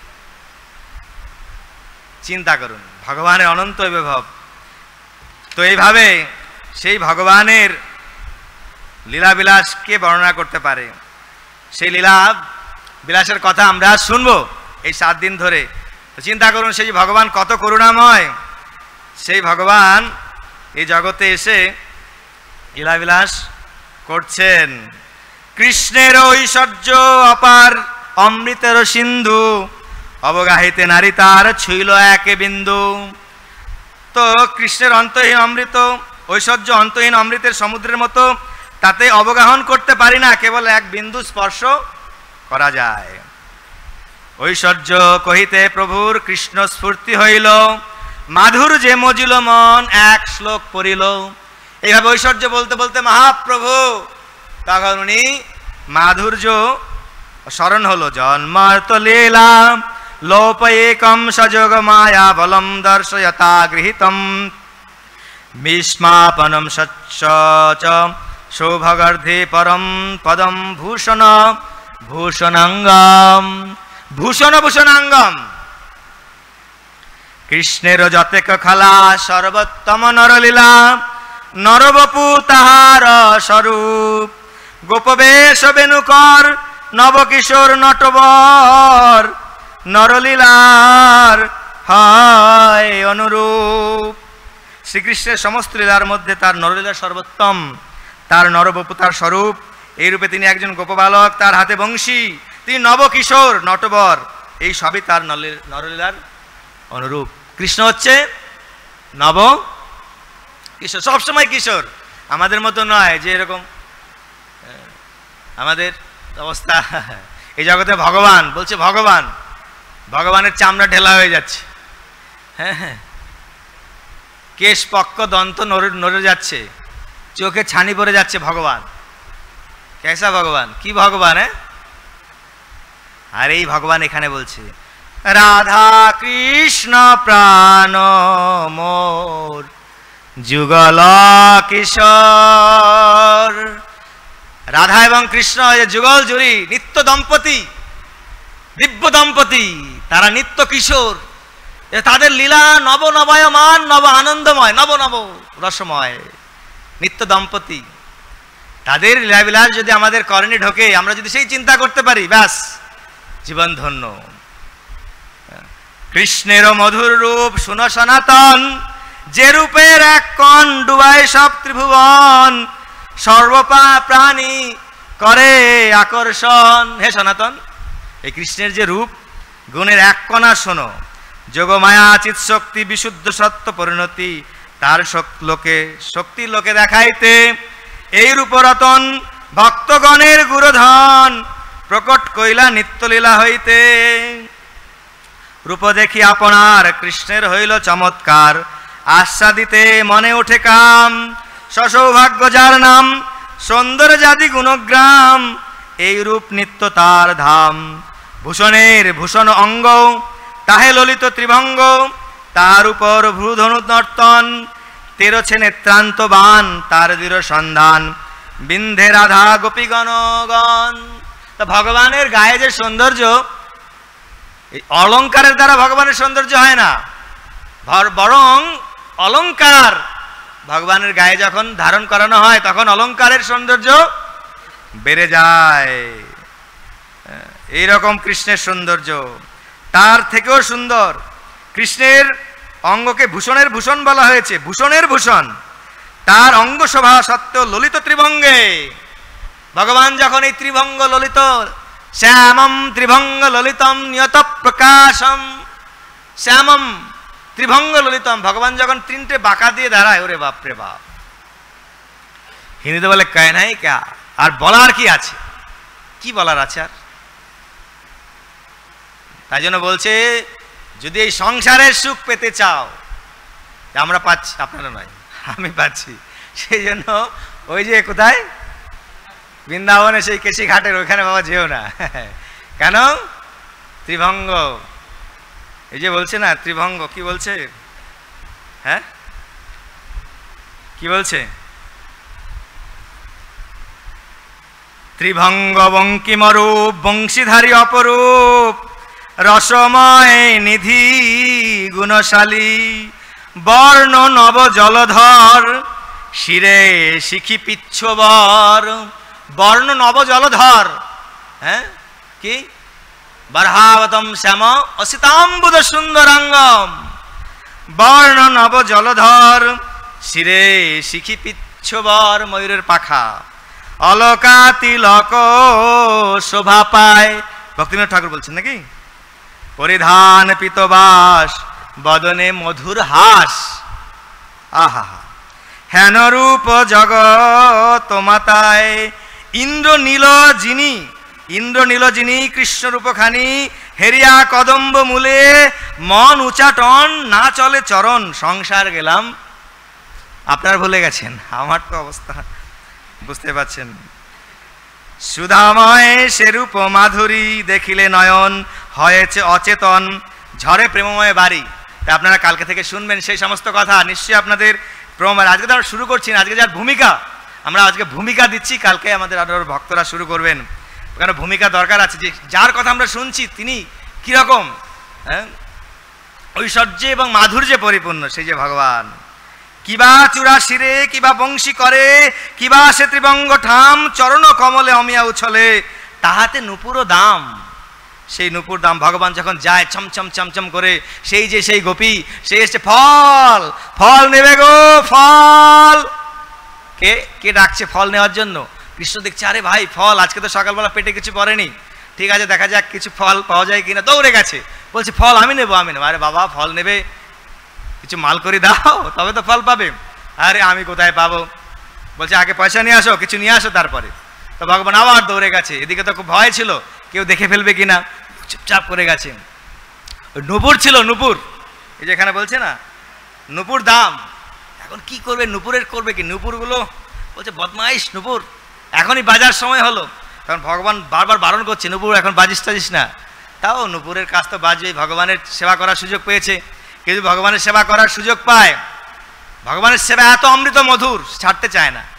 চিন্তা করুন ভগবানের অনন্ত বৈভব। তো এইভাবে সেই ভগবানের লীলা বিলাস কে বর্ণনা করতে পারে। সেই লীলা বিলাসের কথা আমরা শুনবো এই 7 দিন ধরে। তো চিন্তা করুন সেই ভগবান কত করুণাময়, সেই ভগবান এই জগতে এসে লীলা বিলাস করছেন। কৃষ্ণের ঐশ্বর্য অপার অমৃতের সিন্ধু, অবগাহিতে নারী তার ছুইল এক বিন্দু। তো কৃষ্ণের অন্তহীন অমৃত, ঐশ্বর্য অন্তহীন অমৃতের সমুদ্রের মতো, তাতে অবগাহন করতে পারি না, কেবল এক বিন্দু স্পর্শ করা যায়। ঐশ্বর্য কহিতে প্রভুর কৃষ্ণ স্ফূর্তি হইল, মাধুর যে মজিল মন এক শ্লোক পড়িল। এইভাবে ঐশ্বর্য বলতে বলতে মহাপ্রভু তখন উনি মাধুর্য স্মরণ হলো। জন্মার্থ লীলা লোপয়েকম সযোগ মায়া বলম দর্শয়তা গৃহীতম, বিস্মাপনম সচ্চ সৌভাগার্ধে পরম পদম ভূষণ ভূষণাঙ্গম, ভূষণ ভূষণাঙ্গম। কৃষ্ণের যতেক খালা সর্বোত্তম নরলীলা, নরবপু তাহার স্বরূপ। গোপবেশ বেণুকর নবকিশোর নটবর, নরলীলার হয় অনুরূপ। শ্রীকৃষ্ণের সমস্ত লীলার মধ্যে তার নরলীলা সর্বোত্তম, তার নরবপু তার স্বরূপ। এই রূপে তিনি একজন গোপবালক, তার হাতে বংশী, তিনি নবকিশোর নটবর, এই সবই তার নরলীলার অনুরূপ। কৃষ্ণ হচ্ছে নব কিশোর, সবসময় কিশোর, আমাদের মতো নয় যে এরকম আমাদের অবস্থা। এই জগতে ভগবান বলছে, ভগবান, ভগবানের চামড়া ঢেলা হয়ে যাচ্ছে, হ্যাঁ হ্যাঁ, কেশ পক্ক দন্ত নড়ে যাচ্ছে, চোখে ছানি পড়ে যাচ্ছে। ভগবান কেসা ভগবান, কি ভগবান? আর এই ভগবান এখানে বলছে রাধা কৃষ্ণ প্রাণ মোর যুগল কিশোর। রাধা এবং কৃষ্ণ যুগল জুড়ি নিত্য দম্পতি, দিব্য দম্পতি, তারা নিত্য কিশোর। তাদের লীলা নব নবয়মান, নব আনন্দময়, নব নব রসময়, নিত্য দম্পতি। তাদের লীলাবিলাস যদি আমাদের করণে ঢোকে, আমরা যদি সেই চিন্তা করতে পারি, ব্যাস জীবন ধন্য। কৃষ্ণের মধুর রূপ শুনো সনাতন, যে রূপের এক কণ ডুবায় সব ত্রিভুবন, সর্বপা প্রাণী করে আকর্ষণ। হে সনাতন, এই কৃষ্ণের যে রূপ, গুণের এক কণা শোনো। যোগমায়া চিৎ শক্তি বিশুদ্ধ সত্য পরিণতি, তার শক্তির লোকে দেখাইতে এই রূপরতন ভক্তগণের গুরুধন, প্রকট কইলা নিত্যলীলা হইতে। রূপ দেখি আপনার কৃষ্ণের হইল চমৎকার, আস্বাদিতে মনে ওঠে কাম। সসৌভাগ্য যার নাম, সৌন্দর্য জাতি গুণগ্রাম, এই রূপ নিত্য তার ধাম। ভূষণের ভূষণ অঙ্গ, তাহে ললিত ত্রিভঙ্গ, তার উপর ভ্রুধনু নর্তন। তেরোছে নেত্রান্ত বান, তার দৃঢ় সন্ধান, বিন্ধে রাধা গোপীগণগণ। তা ভগবানের গায়ে যে সৌন্দর্য, এই অলঙ্কারের দ্বারা ভগবানের সৌন্দর্য হয় না, বরং অলঙ্কার ভগবানের গায়ে যখন ধারণ করানো হয়, তখন অলঙ্কারের সৌন্দর্য বেড়ে যায়। এইরকম কৃষ্ণের সৌন্দর্য তার থেকেও সুন্দর। কৃষ্ণের অঙ্গকে ভূষণের ভূষণ বলা হয়েছে, ভূষণের ভূষণ। তার অঙ্গ শোভা সত্ত্বেও ললিত ত্রিভঙ্গে। ভগবান যখন এই ত্রিভঙ্গ ললিত, শ্যামম ত্রিভঙ্গ ললিতম নিয়ত প্রকাশম, শ্যামম ত্রিভঙ্গ ললিতম, ভগবান যখন তিনটে বাঁকা দিয়ে দাঁড়ায়, ওরে বাপ রে বাপ, হিন্দিতে বলে কয় নাই ক্যা, আর বলার কি আছে, কি বলার আছে আর? তাই জন্য বলছে, যদি এই সংসারের সুখ পেতে চাও, আমরা পাচ্ছি, আপনারা নয়, আমি পাচ্ছি, সেই জন্য ওই যে কোথায় বৃন্দাবনে সেই কেশি ঘাটের ওইখানে বাবা যেও না। কেন? ত্রিভঙ্গ, এই যে বলছে না ত্রিভঙ্গ, কি বলছে? হ্যাঁ কি বলছে? ত্রিভঙ্গ বঙ্কিমরূপ, বংশীধারী অপরূপ, রসময় নিধি গুণশালী, বর্ণ নব জলধর, শিরে শিখি পিচ্ছবর। বর্ণ নব জলধর, হ্যাঁ কি? বর্হাবতম শ্যাম অসিতাম্বুদ সুন্দরাঙ্গম। বর্ণ নব জলধর, শিরে শিখি পিচ্ছবর, ময়ূরের পাখা। অলকা তিলক শোভা পায়, ভক্তিবিনোদ ঠাকুর বলছেন নাকি? পরিধান পিতবাস, বদনে মধুর হাস। আহা, হেন রূপ জগৎ মাতায়। ইন্দ্রনীল যিনি, ইন্দ্রনীল যিনি কৃষ্ণ রূপখানি, হেরিয়া কদম্ব মূলে মন উচাটন, না চলে চরণ। সংসার গেলাম, আপনার ভুলে গেছেন, আমার তো অবস্থা বুঝতে পারছেন। সুধাময় সেরূপ মাধুরী, দেখিলে নয়ন হয়েছে অচেতন। ঝরে প্রেমময় বাড়ি। তা আপনারা কালকে থেকে শুনবেন সেই সমস্ত কথা, নিশ্চয়ই আপনাদের প্রেমময়। আজকে তো আমরা শুরু করছি না, আজকে যার ভূমিকা, আমরা আজকে ভূমিকা দিচ্ছি, কালকে আমাদের আরো ভক্তরা শুরু করবেন, কারণ ভূমিকা দরকার আছে যে যার কথা আমরা শুনছি তিনি কীরকম ঐশ্বর্যে এবং মাধুর্যে পরিপূর্ণ সেই যে ভগবান। কিবা চূড়া শিরে কিবা বংশী করে, কিবা সে ত্রিবঙ্গ ঠাম, চরণ কমলে অমিয়া উছলে, তাহাতে নুপুর দাম। সেই নুপুর দাম ভগবান যখন যায় চমচম চমচম করে, সেই যে সেই গোপী সে এসছে, ফল ফল নেবে গো ফল। কে কে ডাকছে ফল নেওয়ার জন্য? কৃষ্ণ দেখছে আরে ভাই ফল, আজকে তো সকালবেলা পেটে কিছু পড়েনি, ঠিক আছে দেখা যাক কিছু ফল পাওয়া যায় কিনা। দৌড়ে গেছে, বলছে ফল আমি নেবো আমি নেবো। আরে বাবা ফল নেবে, কিছু মাল করে দাও তবে তো ফল পাবে। আরে আমি কোথায় পাবো? বলছে আগে পয়সা নিয়ে আসো, কিছু নিয়ে আসো তারপরে। তো ভগবান আবার দৌড়ে গেছে, এদিকে তো খুব ভয় ছিল কেউ দেখে ফেলবে কিনা, চুপচাপ করে গেছে। ওই নুপুর ছিল, নুপুর, এই যে এখানে বলছে না নুপুর দাম। এখন কি করবে, নুপুরের করবে কি? নুপুরগুলো বলছে বদমাইশ নুপুর, এখনই বাজার সময় হলো। কারণ ভগবান বারবার বারণ করছে নুপুর এখন বাজিস টাজিস না। তাও নুপুরের কাজ তো বাজবেই, ভগবানের সেবা করার সুযোগ পেয়েছে। কিন্তু ভগবানের সেবা করার সুযোগ পায়, ভগবানের সেবা এত অমৃত মধুর, ছাড়তে চায় না।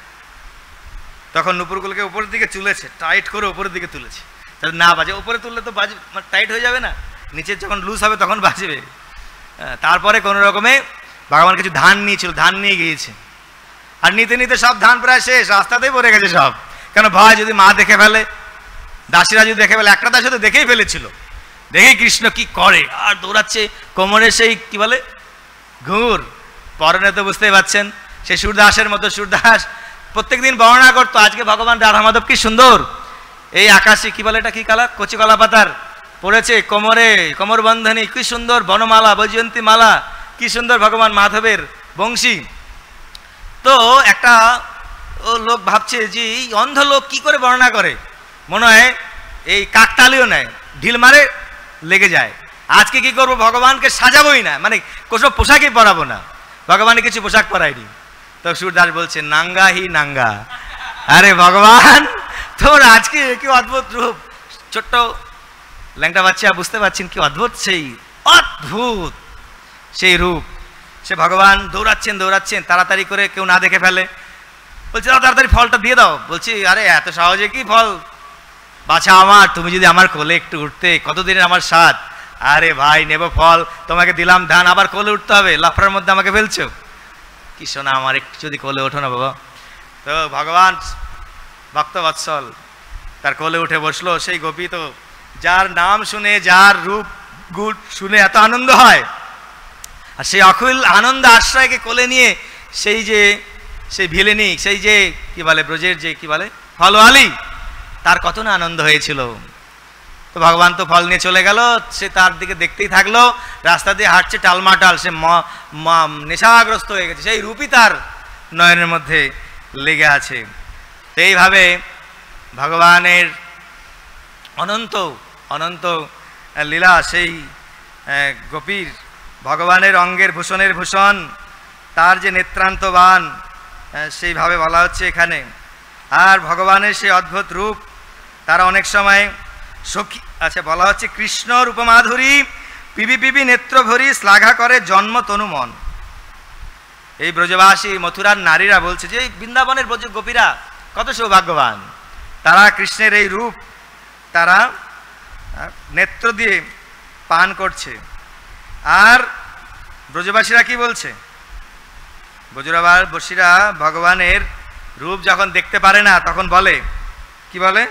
তখন নুপুরগুলোকে উপরের দিকে তুলেছে, টাইট করে উপরের দিকে তুলেছে, তাহলে না বাজে। উপরে তুললে তো বাজ টাইট হয়ে যাবে না, নিচে যখন লুজ হবে তখন বাজবে। তারপরে কোনো রকমে ভগবান কিছু ধান নিয়েছিল, ধান নিয়ে গিয়েছে। আর নিতে নিতে সব ধান প্রায় শেষ, রাস্তাতেই পড়ে গেছে সব। কেন ভয় যদি মা দেখে ফেলে, দাসীরা যদি দেখে ফেলে। একটা দাসী তো দেখেই ফেলেছিল, দেখেই কৃষ্ণ কি করে আর দৌড়াচ্ছে, কোমরে সেই কি বলে ঘুঙুর, পরনে তো বুঝতেই পারছেন সেই সুরদাসের মতো। সুরদাস প্রত্যেকদিন বর্ণনা করতো আজকে ভগবান রাধা মাধব কি সুন্দর, এই আকাশে কি বলে এটা কি কালা, কচি কলা পাতার পড়েছে কোমরে, কোমর বন্ধনী কি সুন্দর, বনমালা বৈজয়ন্তী মালা, কি সুন্দর ভগবান মাধবের বংশী। তো একটা লোক ভাবছে যে এই অন্ধ লোক কি করে বর্ণনা করে, মনে হয় এই কাকতালীয় নেয়, ঢিল মারে লেগে যায়। আজকে কি করবো, ভগবানকে সাজাবোই না, মানে কোনো পোশাকই পরাবো না, ভগবানের কিছু পোশাক পরাইনি। তো সুরদাস বলছে নাঙ্গা হি নাঙ্গা। আরে ভগবান তোর আজকে কি অদ্ভুত রূপ, ছোট্ট ল্যাংটা বাচ্চা বুঝতে পারছেন কি অদ্ভুত, সেই অদ্ভুত সেই রূপ। সে ভগবান দৌড়াচ্ছেন দৌড়াচ্ছেন, তাড়াতাড়ি করে কেউ না দেখে ফেলে। বলছে দাও তাড়াতাড়ি ফলটা দিয়ে দাও। বলছি আরে এত সহজে কি ফল, বাছা আমার, তুমি যদি আমার কোলে একটু উঠতে, কতদিনের আমার স্বাদ। আরে ভাই নেব ফল, তোমাকে দিলাম ধান, আবার কোলে উঠতে হবে, লাফড়ার মধ্যে আমাকে ফেলছো। কি শোনা আমার, একটু যদি কোলে ওঠো না বাবা। তো ভগবান ভক্তবৎসল তার কোলে উঠে বসলো। সেই গোপী তো যার নাম শুনে, যার রূপ গুণ শুনে এত আনন্দ হয়, আর সেই অখিল আনন্দ আশ্রয়কে কোলে নিয়ে সেই যে সেই ভিলেনি, সেই যে কি বলে ব্রজের যে কি বলে ফলওয়ালি, তার কত না আনন্দ হয়েছিল। তো ভগবান তো ফল নিয়ে চলে গেল, সে তার দিকে দেখতেই থাকলো, রাস্তা দিয়ে হাঁটছে টালমাটাল, সে নেশাগ্রস্ত হয়ে গেছে, সেই রূপই তার নয়নের মধ্যে লেগে আছে। তো এইভাবে ভগবানের অনন্ত অনন্ত লীলা, সেই গোপীর ভগবানের অঙ্গের ভূষণের ভূষণ, তার যে নেত্রান্তবান, সেইভাবে বলা হচ্ছে এখানে। আর ভগবানের সেই অদ্ভুত রূপ, তারা অনেক সময় সখী, আচ্ছা বলা হচ্ছে কৃষ্ণ রূপমাধুরী পিবি পিবি নেত্র ভরি শ্লাঘা করে জন্ম তনু মন। এই ব্রজবাসী মথুরার নারীরা বলছে যে এই বৃন্দাবনের ব্রজ গোপীরা কত সৌভাগ্যবান, তারা কৃষ্ণের এই রূপ তারা নেত্র দিয়ে পান করছে। আর ব্রজবাসীরা কি বলছে, ব্রজবাসীরা ভগবানের রূপ যখন দেখতে পারে না তখন বলে, কি বলে,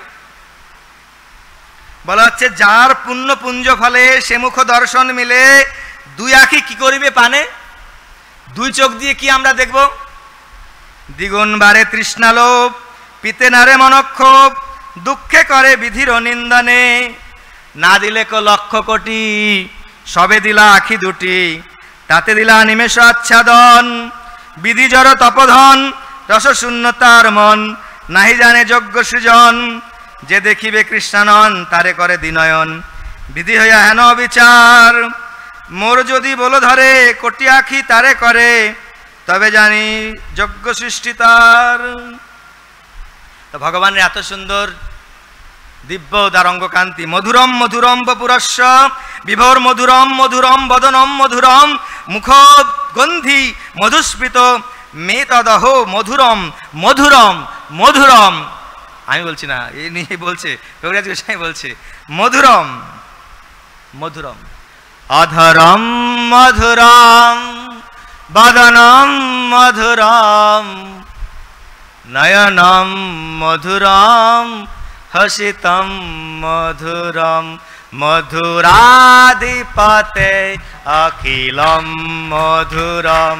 বলা হচ্ছে যার পুণ্য পুঞ্জ ফলে সে মুখ দর্শন মিলে, দুই আঁখি কি করিবে পানে, দুই চোখ দিয়ে কি আমরা দেখব, দ্বিগুণ বারে তৃষ্ণালোভ পিতে নারে মনক্ষোভ, দুঃখে করে বিধির নিন্দনে, না দিলে কো লক্ষ কোটি সবে দিলা আখি দুটি, তাতে দিলা নিমেষ আচ্ছাদন, বিধি জড় তপধন রস শূন্যতার মন, নাহি জানে যজ্ঞ সৃজন, যে দেখিবে কৃষ্ণানন তারে করে দিনয়ন, বিধি হইয়া হেন বিচার, মোর যদি বলো ধরে কোটি আখি তারে করে, তবে জানি যজ্ঞ সৃষ্টি তার। তো ভগবানের এত সুন্দর দিব্য দারঙ্গ কান্তি, মধুরম মধুরম বপুরস্য বিভোর মধুরম মধুরম বদনম মধুরম মুখ গন্ধি মধুস্মিত মে তদহো মধুরম মধুরম মধুরম। আমি বলছি না, এই নিয়ে বলছে, কবিরাজ গোস্বামী বলছে মধুরম মধুরম। অধরম মধুরম বদনম মধুরম নয়নম মধুরম হসিতম মধুরম মধুরাধিপতে অখিলম মধুরম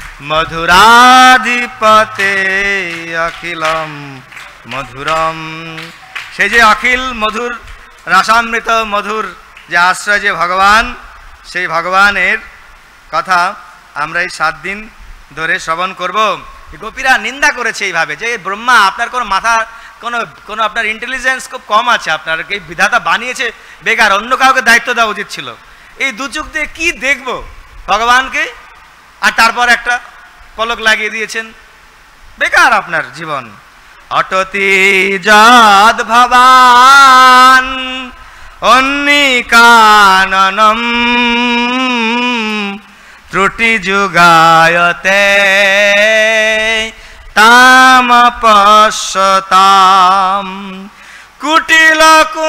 মধুরাধিপতে অখিলম মধুরম। সেই যে অখিল মধুর রসামৃত মধুর যে আশ্রয় যে ভগবান, সেই ভগবানের কথা আমরা এই 7 দিন ধরে শ্রবণ করব। গোপীরা নিন্দা করেছে এইভাবে যে ব্রহ্মা আপনার কোনো মাথা কোনো আপনার ইন্টেলিজেন্স খুব কম আছে, আপনার এই বিধাতা বানিয়েছে বেকার, অন্য কাউকে দায়িত্ব দেওয়া উচিত ছিল। এই দু চোখ দিয়ে কি দেখবো ভগবানকে, আর তারপর একটা পলক লাগিয়ে দিয়েছেন, বেকার আপনার জীবন। অটতি যদ ভবান অন্নিকাননম ত্রুটি যুগায়তে তামপশ্যতাম কুটিল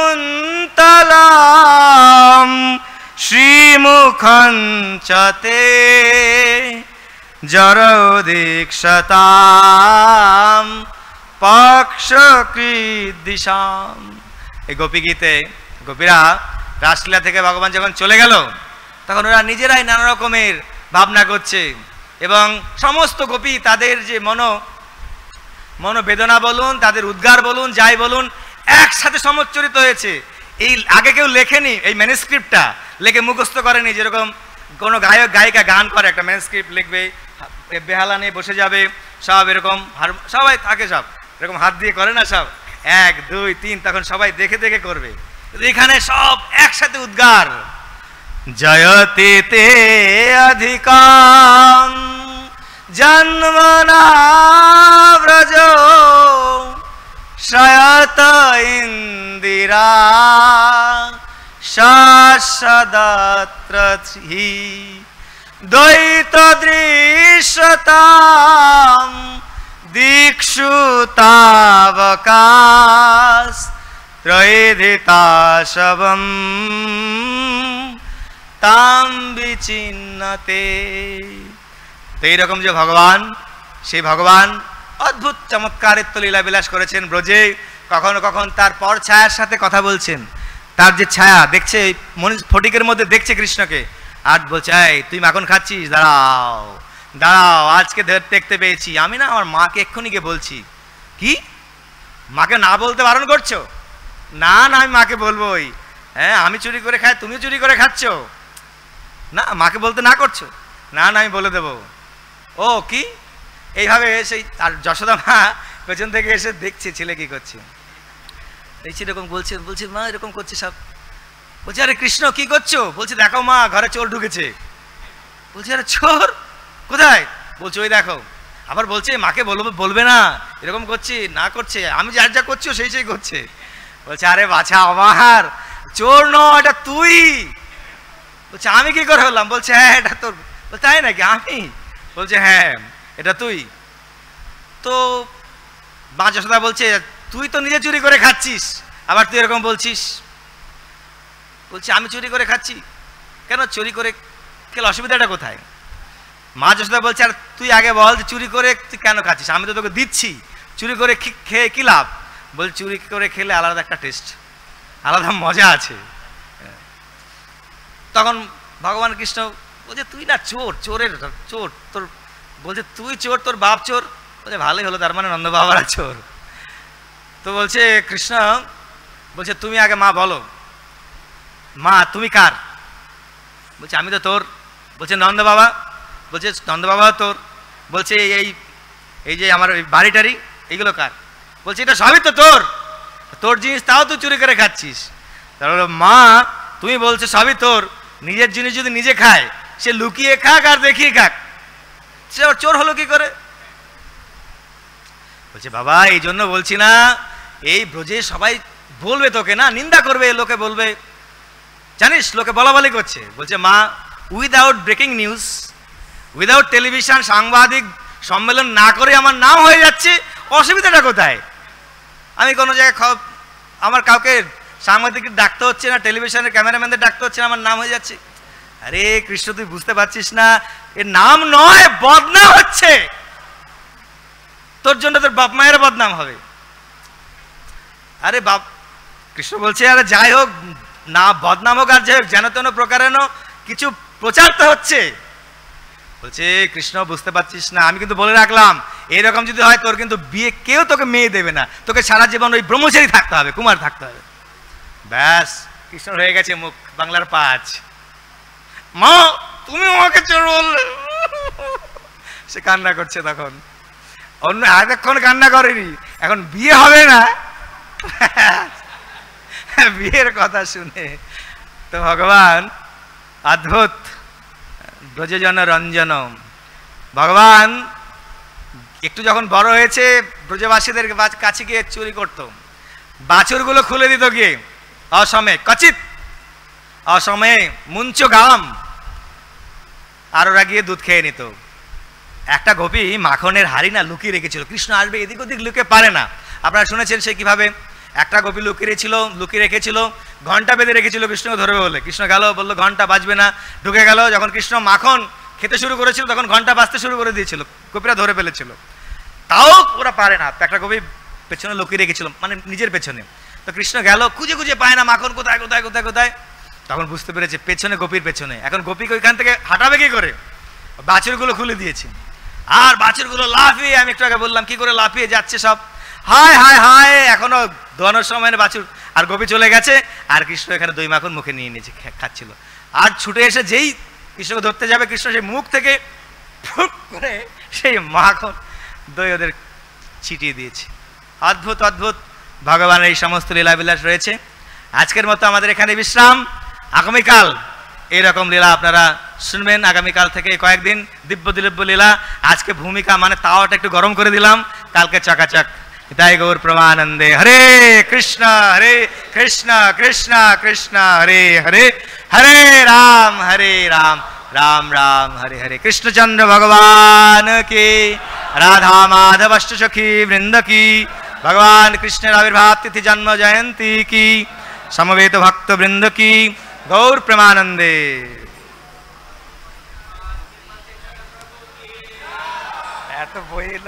কুন্তলাম শ্রীমুখং চতে জরদীক্ষতাম পক্ষকৃদিশাম। এই গোপী গীতে গোপীরা রাসলীলা থেকে ভগবান যখন চলে গেল, তখন ওরা নিজেরাই নানা রকমের ভাবনা করছে, এবং সমস্ত গোপী তাদের যে মনোবেদনা বলুন, তাদের উদ্গার বলুন, যাই বলুন, একসাথে সমচ্চরিত হয়েছে। এই আগে কেউ লেখেনি, এই ম্যানুস্ক্রিপ্টটা লেখে মুখস্থ করেনি। যেরকম কোনো গায়ক গায়িকা গান করে, একটা ম্যানুস্ক্রিপ্ট লিখবে, বেহালা নিয়ে বসে যাবে, সব এরকম সবাই থাকে, সব এরকম হাত দিয়ে করে না, সব 1 2 3, তখন সবাই দেখে দেখে করবে। এখানে সব একসাথে উদ্গার। জয়তে তে অধিকাম জন্মনা ব্রজ শয়ত ইন্দিরা শাশ্বদত্র দ্বৈত দৃশ্যতাম দীক্ষু তাবকাশ ত্রয়োধিতাশবম তাম বিচিন্নতে। তো এইরকম যে ভগবান, সেই ভগবান অদ্ভুত চমৎকারিত্ব লীলা বিলাস করেছেন ব্রজে। কখনো কখন তার পর ছায়ার সাথে কথা বলছেন, তার যে ছায়া দেখছে ফটিকের মধ্যে দেখছে কৃষ্ণকে, আর বলছে এই তুই মাখন খাচ্ছিস, দাঁড়াও দাঁড়াও, আজকে দেখতে পেয়েছি আমি না, আমার মাকে এক্ষুনি গিয়ে বলছি। কি মাকে না বলতে বারণ করছো? না না, আমি মাকে বলবোই। হ্যাঁ, আমি চুরি করে খাই, তুমি চুরি করে খাচ্ছ না, মাকে বলতে না করছো? না না, আমি বলে দেবো। ও কি, এইভাবে সেই আর যশোদা মা পেছন থেকে এসে দেখছে ছেলে কি করছে, দেখছি এরকম বলছে, বলছে মা এরকম করছে সব। বলছে আরে কৃষ্ণ কি করছো? বলছে দেখো মা, ঘরে চোর ঢুকেছে। বলছে আরে চোর কোথায়? বলছে ওই দেখো। আবার বলছে মাকে বলবে না, এরকম করছি না, করছে আমি যার যা করছো সেই সেই করছে। বলছে আরে বাছা আমার, চোর নয় এটা তুই। বলছে আমি কি করে হলাম? বলছে হ্যাঁ এটা তোর। বলছে তাই নাকি, আমি? বলছে হ্যাঁ এটা তুই। তো মা যশোদা বলছে তুই তো নিজে চুরি করে খাচ্ছিস, আবার তুই এরকম বলছিস। বলছে আমি চুরি করে খাচ্ছি কেন? চুরি করে খেলে অসুবিধাটা কোথায়? মা যশোদা বলছে আর তুই আগে বল যে চুরি করে তুই কেন খাচ্ছিস? আমি তো তোকে দিচ্ছি, চুরি করে খেয়ে কি লাভ? বলছে চুরি করে খেলে আলাদা একটা টেস্ট, আলাদা মজা আছে। তখন ভগবান কৃষ্ণ বলছে তুই না চোর, চোরের চোর তোর। বলছে তুই চোর, তোর বাপ চোর। বলছে ভালোই হলো, তার মানে নন্দ বাবারা চোর। তো বলছে কৃষ্ণ, বলছে তুমি আগে মা বলো, মা তুমি কার? বলছে আমি তো তোর। বলছে নন্দ বাবা? বলছে নন্দ বাবা তোর। বলছে এই যে আমার বাড়িটারি এইগুলো কার? বলছে এটা সবই তো তোর, তোর জিনিস তাও তুই চুরি করে খাচ্ছিস। তাহলে মা তুমি বলছো সবই তোর, নিজের জিনিস যদি নিজে খায়, সে লুকিয়ে খাক আর দেখিয়ে খাক, সে চোর হলো কি করে? বলছে বাবা এই জন্য বলছি না, এই ব্রজে সবাই বলবে তোকে না, নিন্দা করবে, লোকে বলবে, জানিস লোকে বলাবলি করছে। বলছে মা without breaking news, without television, সাংবাদিক সম্মেলন না করে আমার নাম হয়ে যাচ্ছে, অসুবিধাটা কোথায়? আমি কোনো জায়গায় আমার কাউকে সাংবাদিকদের ডাকতে হচ্ছে না, টেলিভিশনের ক্যামেরাম্যানদের ডাকতে হচ্ছে না, আমার নাম হয়ে যাচ্ছে। আরে কৃষ্ণ, তুই বুঝতে পারছিস না, এর নাম নয়, বদনাম হচ্ছে। তোর জন্য তোর বাপ মায়ের বদনাম হবে। আরে কৃষ্ণ বলছে, আরে যাই হোক না, বদনাম হোক আর যাই হোক, যেন তেন প্রকারেণ কিছু প্রচার তো হচ্ছে। বলছে কৃষ্ণ, বুঝতে পারছিস না, আমি কিন্তু বলে রাখলাম, এরকম যদি হয় তোর কিন্তু বিয়ে, কেউ তোকে মেয়ে দেবে না, তোকে সারা জীবন ওই ব্রহ্মচারী থাকতে হবে, কুমার থাকতে হবে। ব্যাস, কৃষ্ণ হয়ে গেছে মুখ বাংলার 5। মা, তুমি আমাকে চোর বললে। সে কান্না করছে তখন, অন্য এতক্ষণ কান্না করেনি, এখন বিয়ে হবে না। বিয়ের কথা শুনে তো ভগবান অদ্ভুত, ব্রজজন রঞ্জন। ভগবান একটু যখন বড় হয়েছে, ব্রজবাসীদের কাছে গিয়ে চুরি করত, বাছুরগুলো খুলে দিত গিয়ে অসময়ে, কচিত অসময়ে মুঞ্চ গাম, আর ওরা গিয়ে দুধ খেয়ে নিত। একটা গোপী মাখনের হাড়ি না লুকিয়ে রেখেছিল, কৃষ্ণ আসবে এদিক ওদিক লুকিয়ে পারে না। আপনারা শুনেছেন সে কিভাবে একটা গোপী লুকিয়ে রেখেছিল, ঘন্টা বেঁধে রেখেছিল কৃষ্ণকে ধরবে বলে। কৃষ্ণ গেল, বললো ঘন্টা বাজবে না, ঢুকে গেল। যখন কৃষ্ণ মাখন খেতে শুরু করেছিল তখন ঘন্টা বাজতে শুরু করে দিয়েছিল, গোপীরা ধরে ফেলেছিল, তাও ওরা পারে না। একটা গোপী পেছনে লুকিয়ে রেখেছিল, মানে নিজের পেছনে। তো কৃষ্ণ গেল, খুঁজে খুঁজে পায় না মাখন কোথায় কোথায় কোথায় কোথায়। তখন বুঝতে পেরেছে পেছনে, গোপীর পেছনে। এখন গোপীকে ওইখান থেকে হাঁটাবে কি করে? বাছুরগুলো খুলে দিয়েছে, আর বাছুরগুলো লাফিয়ে, আমি একটু আগে বললাম কি করে লাফিয়ে যাচ্ছে সব, হায় হায় হায়, এখনো দোয়ানোর সময় বাছুর, আর গোপী চলে গেছে, আর কৃষ্ণ এখানে দই মাখন মুখে নিয়ে নিয়েছে, খাচ্ছিল। আর ছুটে এসে যেই কৃষ্ণকে ধরতে যাবে, কৃষ্ণ সেই মুখ থেকে ফুট করে সেই মাখন দই ওদের ছিটিয়ে দিয়েছে। অদ্ভুত অদ্ভুত ভগবানের এই সমস্ত লীলাবিলাস রয়েছে। আজকের মতো আমাদের এখানে বিশ্রাম। আগামীকাল এইরকম লীলা আপনারা শুনবেন। আগামীকাল থেকে কয়েকদিন দিব্য দিব্য লীলা। আজকে ভূমিকা মানে তাওয়াটা একটু গরম করে দিলাম, কালকে চকাচক। তাই গৌর প্রমানন্দে। হরে কৃষ্ণ কৃষ্ণ কৃষ্ণ হরে হরে, হরে রাম রাম রাম হরে হরে। কৃষ্ণচন্দ্র ভগবান কি, রাধা মাধব অষ্ট সখী বৃন্দ কি, ভগবান কৃষ্ণের আবির্ভাব তিথি জন্ম জয়ন্তী কি, সমবেত ভক্ত বৃন্দ কি। গৌর প্রেমানন্দে। এত বই